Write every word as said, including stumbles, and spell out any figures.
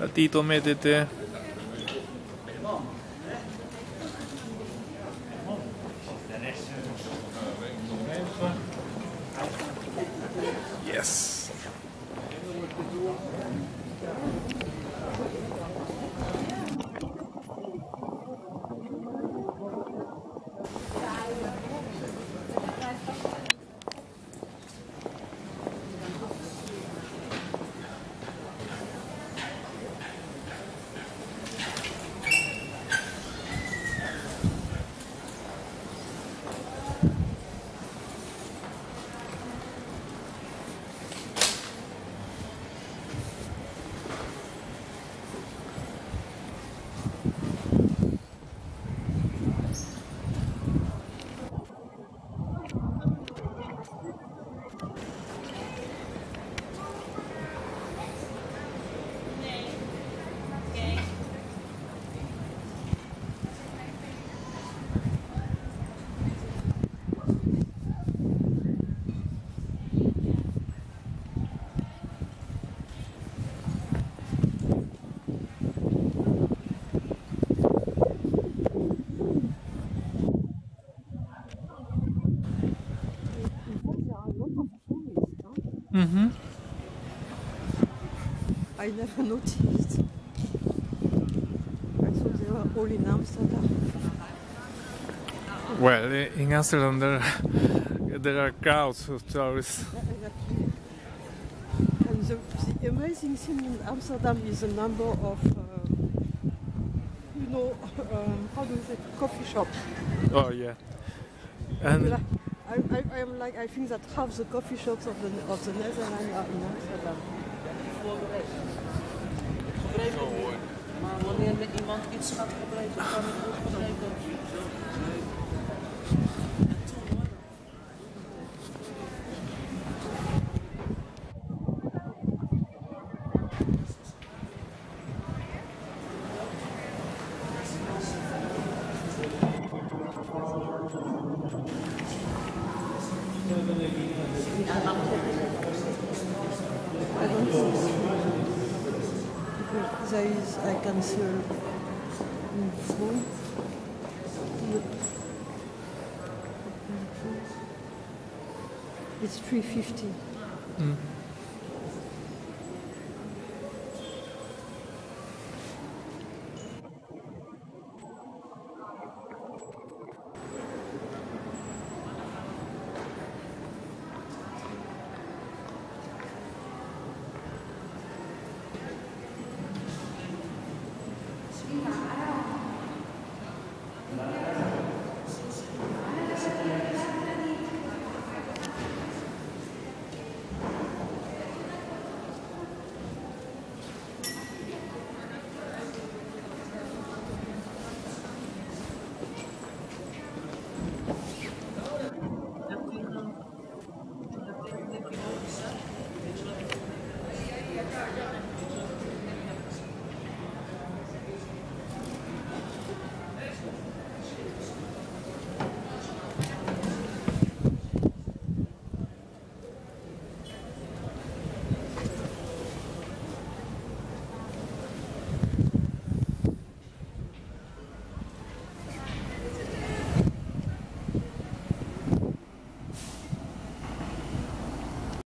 Tito métete. Yes. Mm-hmm. I never noticed. I thought they were all in Amsterdam. Well, in Amsterdam there, there are crowds of tourists. Yeah, exactly. And the, the amazing thing in Amsterdam is the number of, um, you know, um, how do you say, coffee shops. Oh yeah. And I, I, I am like, I think that half the coffee shops of the of the Netherlands are in Amsterdam. Maar wanneer met iemand iets gaat gebruiken, kan het ook gebruiken. I don't think so. There is, I can see in front. It's three fifty. mm.